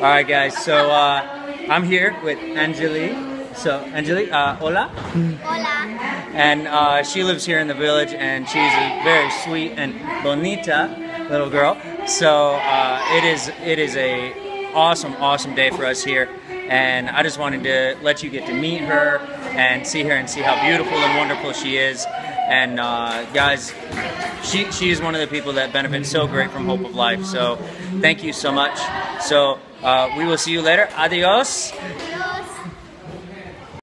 right, guys. So I'm here with Angeli. So Angeli, hola. Hola. And she lives here in the village, and she's a very sweet and bonita little girl. So it is a awesome day for us here, and I just wanted to let you get to meet her and see her and see how beautiful and wonderful she is. And guys, she is one of the people that benefit so great from Hope of Life. So thank you so much. So we will see you later. Adios.